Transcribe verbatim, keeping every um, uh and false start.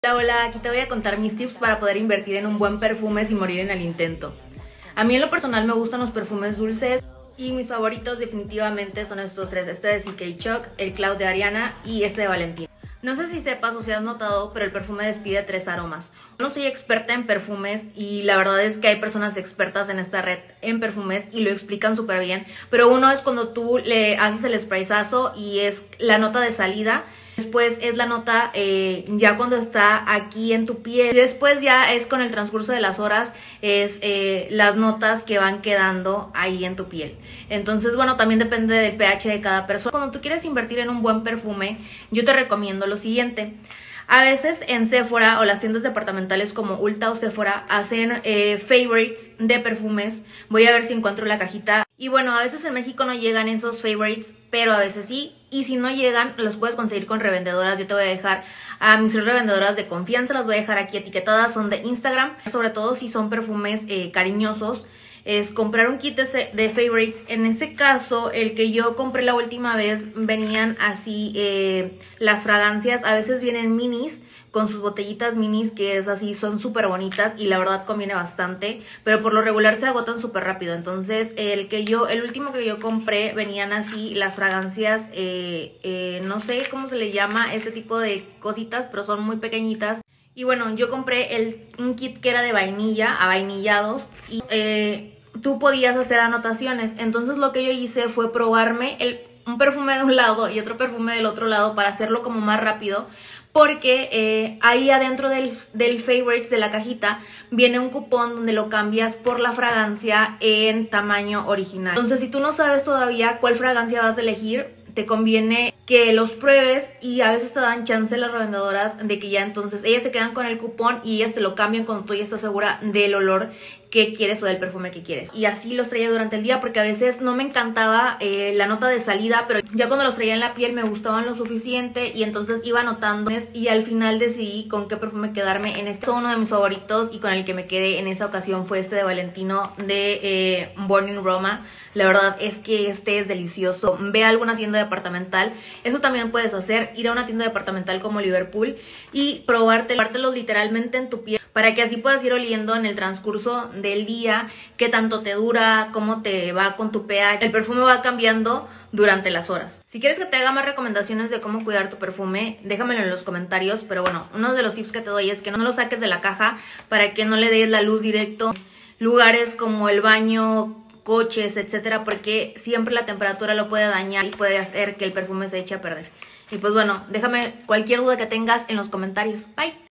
Hola, hola, aquí te voy a contar mis tips para poder invertir en un buen perfume sin morir en el intento. A mí en lo personal me gustan los perfumes dulces y mis favoritos definitivamente son estos tres, este de C K Chuck, el Cloud de Ariana y este de Valentina. No sé si sepas o si has notado, pero el perfume despide tres aromas. No soy experta en perfumes y la verdad es que hay personas expertas en esta red en perfumes y lo explican súper bien, pero uno es cuando tú le haces el sprayazo y es la nota de salida. Después es la nota eh, ya cuando está aquí en tu piel. Y después ya es con el transcurso de las horas, es eh, las notas que van quedando ahí en tu piel. Entonces, bueno, también depende del pH de cada persona. Cuando tú quieres invertir en un buen perfume, yo te recomiendo lo siguiente. A veces en Sephora o las tiendas departamentales como Ulta o Sephora hacen eh, favorites de perfumes. Voy a ver si encuentro la cajita. Y bueno, a veces en México no llegan esos favorites, pero a veces sí. Y si no llegan, los puedes conseguir con revendedoras. Yo te voy a dejar a mis tres revendedoras de confianza. Las voy a dejar aquí etiquetadas. Son de Instagram. Sobre todo si son perfumes eh, cariñosos. Es comprar un kit de, de favorites. En ese caso, el que yo compré la última vez, venían así eh, las fragancias. A veces vienen minis con sus botellitas minis, que es así, son súper bonitas y la verdad conviene bastante, pero por lo regular se agotan súper rápido. Entonces el que yo, el último que yo compré, venían así las fragancias, eh, eh, no sé cómo se le llama ese tipo de cositas, pero son muy pequeñitas. Y bueno, yo compré el, un kit que era de vainilla, a vainillados, y eh, tú podías hacer anotaciones. Entonces lo que yo hice fue probarme el, un perfume de un lado y otro perfume del otro lado para hacerlo como más rápido, porque eh, ahí adentro del, del favorites de la cajita viene un cupón donde lo cambias por la fragancia en tamaño original. Entonces si tú no sabes todavía cuál fragancia vas a elegir, te conviene que los pruebes y a veces te dan chance las revendedoras de que ya entonces ellas se quedan con el cupón y ellas te lo cambian cuando tú ya estás segura del olor que quieres o del perfume que quieres. Y así los traía durante el día porque a veces no me encantaba eh, la nota de salida, pero ya cuando los traía en la piel me gustaban lo suficiente y entonces iba anotando y al final decidí con qué perfume quedarme. En este uno de mis favoritos y con el que me quedé en esa ocasión fue este de Valentino de eh, Born in Roma. La verdad es que este es delicioso. Ve a alguna tienda departamental. Eso también puedes hacer, ir a una tienda departamental como Liverpool y probarte, probártelos literalmente en tu piel para que así puedas ir oliendo en el transcurso del día qué tanto te dura, cómo te va con tu pH. El perfume va cambiando durante las horas. Si quieres que te haga más recomendaciones de cómo cuidar tu perfume, déjamelo en los comentarios. Pero bueno, uno de los tips que te doy es que no lo saques de la caja para que no le des la luz directo. Lugares como el baño, coches, etcétera, porque siempre la temperatura lo puede dañar y puede hacer que el perfume se eche a perder. Y pues bueno, déjame cualquier duda que tengas en los comentarios. Bye.